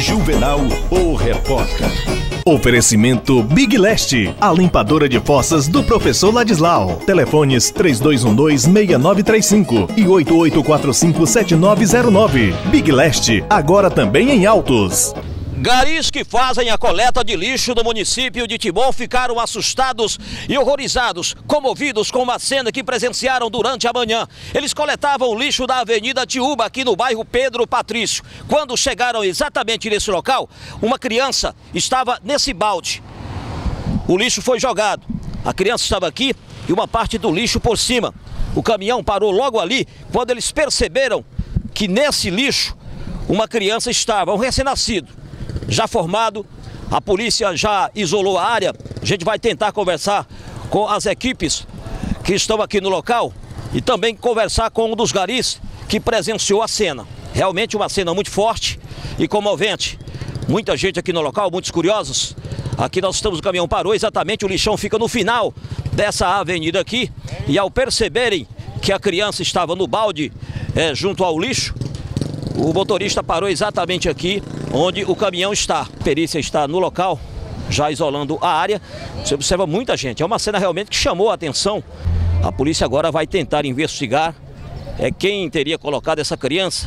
Juvenal, o repórter. Oferecimento Big Leste, a limpadora de fossas do professor Ladislau. Telefones 3212-6935 e 8845-7909. Big Leste, agora também em Altos. Garis que fazem a coleta de lixo do município de Timon ficaram assustados e horrorizados, comovidos com uma cena que presenciaram durante a manhã. Eles coletavam o lixo da Avenida Tiúba, aqui no bairro Pedro Patrício. Quando chegaram exatamente nesse local, uma criança estava nesse balde. O lixo foi jogado. A criança estava aqui e uma parte do lixo por cima. O caminhão parou logo ali quando eles perceberam que nesse lixo uma criança estava, um recém-nascido. Já formado, a polícia já isolou a área. A gente vai tentar conversar com as equipes que estão aqui no local e também conversar com um dos garis que presenciou a cena. Realmente uma cena muito forte e comovente. Muita gente aqui no local, muitos curiosos. Aqui nós estamos, o caminhão parou, exatamente o lixão fica no final dessa avenida aqui. E ao perceberem que a criança estava no balde junto ao lixo, o motorista parou exatamente aqui onde o caminhão está. A perícia está no local, já isolando a área. Você observa muita gente. É uma cena realmente que chamou a atenção. A polícia agora vai tentar investigar quem teria colocado essa criança.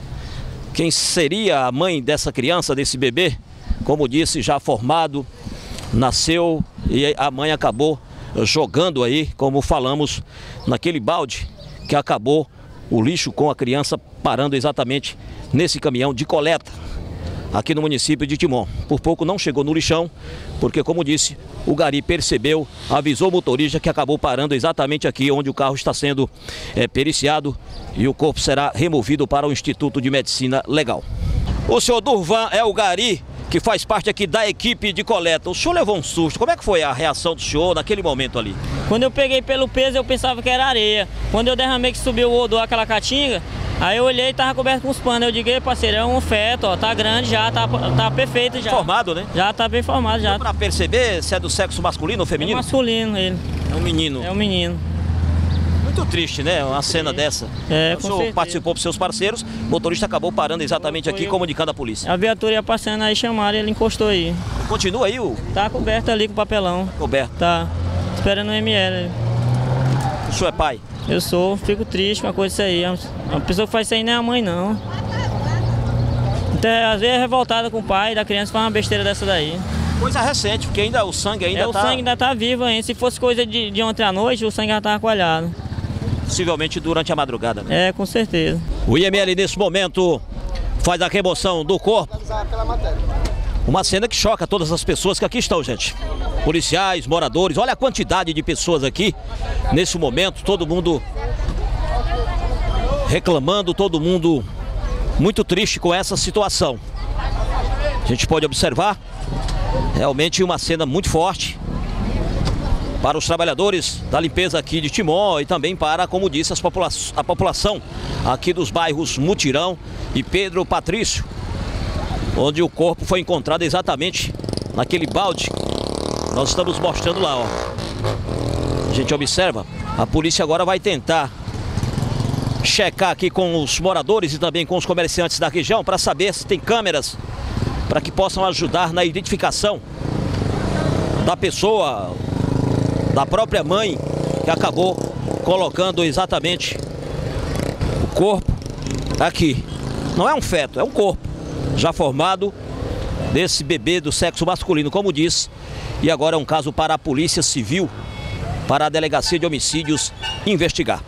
Quem seria a mãe dessa criança, desse bebê? Como disse, já formado, nasceu e a mãe acabou jogando aí, como falamos, naquele balde que acabou o lixo com a criança parando exatamente nesse caminhão de coleta aqui no município de Timon. Por pouco não chegou no lixão, porque, como disse, o gari percebeu, avisou o motorista que acabou parando exatamente aqui onde o carro está sendo periciado e o corpo será removido para o Instituto de Medicina Legal. O senhor Durvan é o gari que faz parte aqui da equipe de coleta. O senhor levou um susto. Como é que foi a reação do senhor naquele momento ali? Quando eu peguei pelo peso, eu pensava que era areia. Quando eu derramei que subiu o odor, aquela caatinga, aí eu olhei e tava coberto com os panos. Eu digo, parceiro, é um feto, ó, tá grande já, tá perfeito já. Formado, né? Já tá bem formado já. Deu pra perceber se é do sexo masculino ou feminino? É masculino ele. É um menino. É um menino. Muito triste, né? Uma cena dessa. É, o senhor participou com seus parceiros, o motorista acabou parando exatamente aqui, comunicando a polícia. A viatura ia passando aí, chamaram e ele encostou aí. Continua aí o... Tá coberto ali com papelão. Coberto. Tá. Esperando o ML. O senhor é pai? Eu sou, fico triste com a coisa disso aí. A pessoa que faz isso aí não é a mãe, não. Até, às vezes é revoltada com o pai da criança, faz uma besteira dessa daí. Coisa recente, porque ainda o sangue ainda tá... O sangue ainda tá vivo ainda. Se fosse coisa de ontem à noite, o sangue já tava coalhado. Possivelmente durante a madrugada, né? É, com certeza. O IML nesse momento faz a remoção do corpo. Uma cena que choca todas as pessoas que aqui estão, gente. Policiais, moradores, olha a quantidade de pessoas aqui nesse momento. Todo mundo reclamando, todo mundo muito triste com essa situação. A gente pode observar realmente uma cena muito forte para os trabalhadores da limpeza aqui de Timon e também para, como disse, a população aqui dos bairros Mutirão e Pedro Patrício, onde o corpo foi encontrado exatamente naquele balde. Nós estamos mostrando lá, ó. A gente observa, a polícia agora vai tentar checar aqui com os moradores e também com os comerciantes da região para saber se tem câmeras para que possam ajudar na identificação da pessoa, da própria mãe que acabou colocando exatamente o corpo aqui. Não é um feto, é um corpo já formado desse bebê do sexo masculino, como disse, e agora é um caso para a Polícia Civil, para a Delegacia de Homicídios investigar.